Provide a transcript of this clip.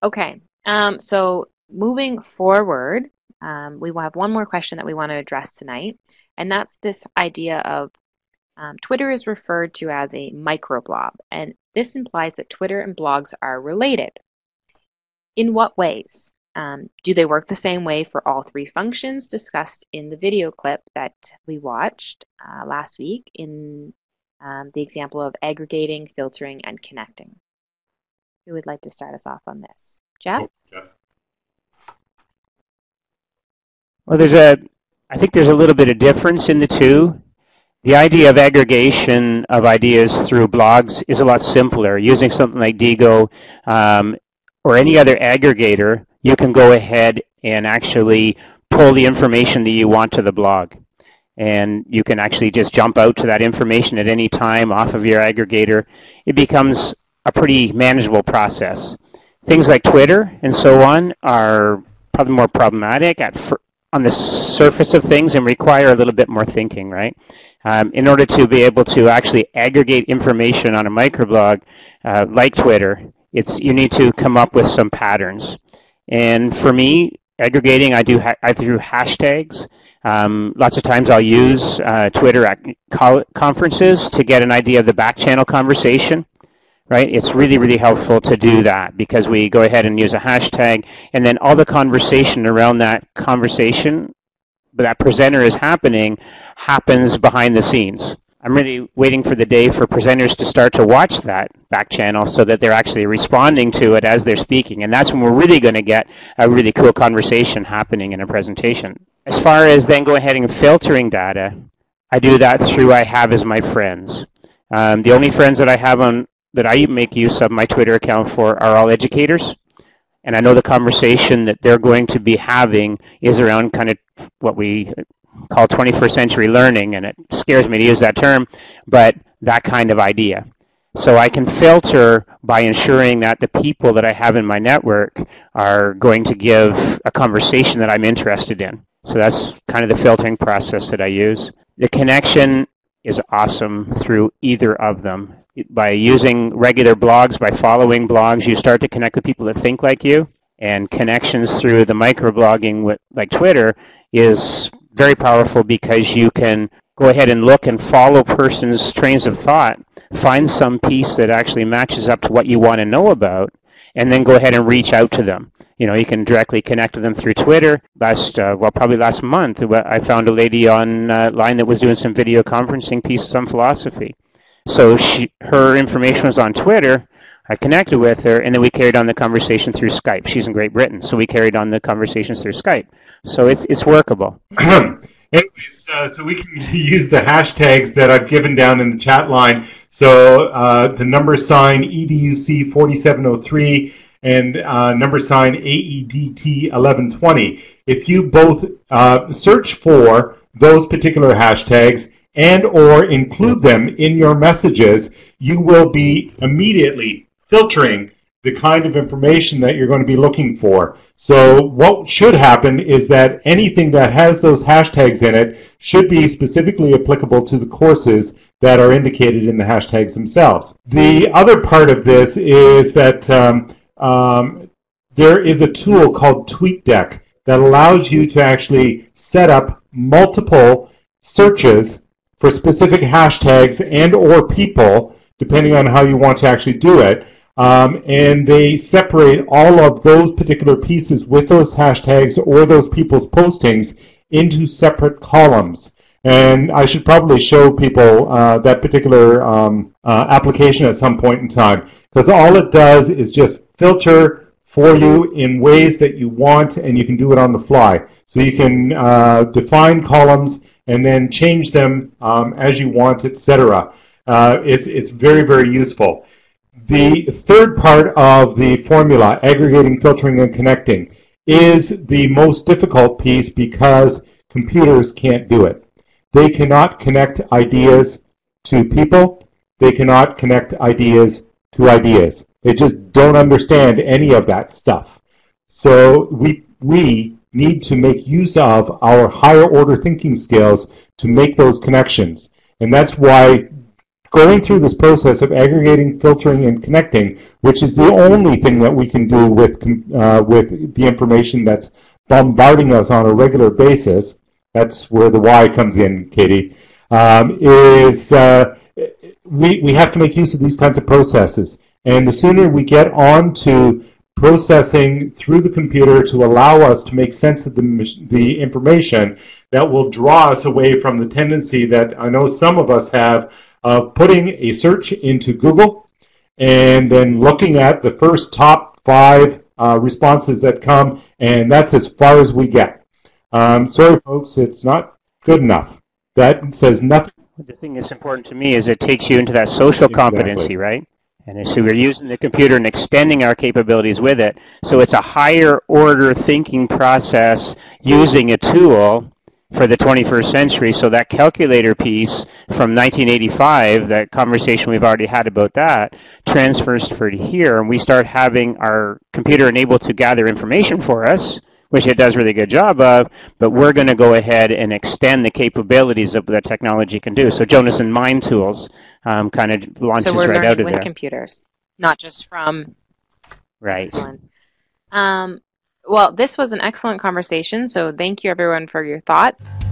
Okay, so moving forward, we will have one more question that we want to address tonight, and that's this idea of Twitter is referred to as a microblog, and this implies that Twitter and blogs are related. In what ways? Do they work the same way for all three functions discussed in the video clip that we watched last week in the example of aggregating, filtering, and connecting? Who would like to start us off on this? Jeff? Well, I think there's a little bit of difference in the two. The idea of aggregation of ideas through blogs is a lot simpler. Using something like Diigo or any other aggregator, you can go ahead and actually pull the information that you want to the blog. And you can actually just jump out to that information at any time off of your aggregator. It becomes a pretty manageable process. Things like Twitter and so on are probably more problematic on the surface of things and require a little bit more thinking, right? In order to be able to actually aggregate information on a microblog like Twitter, you need to come up with some patterns. And for me, aggregating, I do through hashtags. Lots of times I'll use Twitter at conferences to get an idea of the back channel conversation, right? It's really, really helpful to do that because we go ahead and use a hashtag, and then all the conversation around that conversation that presenter is happens behind the scenes. I'm really waiting for the day for presenters to start to watch that back channel so that they're actually responding to it as they're speaking. And that's when we're really going to get a really cool conversation happening in a presentation. As far as then go ahead and filtering data, I do that through I have as my friends. The only friends that I have that I make use of my Twitter account for are all educators. And I know the conversation that they're going to be having is around kind of what we call 21st century learning, and it scares me to use that term, but that kind of idea. So I can filter by ensuring that the people that I have in my network are going to give a conversation that I'm interested in. So that's kind of the filtering process that I use. The connection is awesome through either of them. By using regular blogs, by following blogs, you start to connect with people that think like you, and connections through the microblogging like Twitter is very powerful because you can go ahead and look and follow person's trains of thought, find some piece that actually matches up to what you want to know about, and then go ahead and reach out to them. You know, you can directly connect with them through Twitter. Probably last month, I found a lady online that was doing some video conferencing pieces on philosophy. So her information was on Twitter. I connected with her, and then we carried on the conversation through Skype. She's in Great Britain, so we carried on the conversations through Skype. So it's workable. Anyways, so we can use the hashtags that I've given down in the chat line. So the number sign EDUC4703 and number sign AEDT1120. If you both search for those particular hashtags and or include them in your messages, you will be immediately filtering the kind of information that you're going to be looking for. So what should happen is that anything that has those hashtags in it should be specifically applicable to the courses that are indicated in the hashtags themselves. The other part of this is that there is a tool called TweetDeck that allows you to actually set up multiple searches for specific hashtags and or people, depending on how you want to actually do it. And they separate all of those particular pieces with those hashtags or those people's postings into separate columns. And I should probably show people that particular application at some point in time, because all it does is just filter for you in ways that you want, and you can do it on the fly. So you can define columns and then change them as you want, etc. It's very, very useful. The third part of the formula, aggregating, filtering, and connecting, is the most difficult piece because computers can't do it. They cannot connect ideas to people. They cannot connect ideas to ideas. They just don't understand any of that stuff. So we need to make use of our higher order thinking skills to make those connections. And that's why going through this process of aggregating, filtering, and connecting, which is the only thing that we can do with the information that's bombarding us on a regular basis. That's where the why comes in, Katie. We have to make use of these kinds of processes, and the sooner we get on to processing through the computer to allow us to make sense of the information, that will draw us away from the tendency that I know some of us have of putting a search into Google and then looking at the first top 5 responses that come, and that's as far as we get. Sorry, folks, it's not good enough. That says nothing. The thing that's important to me is it takes you into that social competency, right? And so we're using the computer and extending our capabilities with it. So it's a higher order thinking process using a tool for the 21st century. So that calculator piece from 1985, that conversation we've already had about that, transfers for here, and we start having our computer enabled to gather information for us, which it does a really good job of, but we're going to go ahead and extend the capabilities of what technology can do. So Jonas and Mind Tools kind of launches right out of there. So we're learning with computers, not just from... Right. Excellent. Well, this was an excellent conversation, so thank you everyone for your thoughts.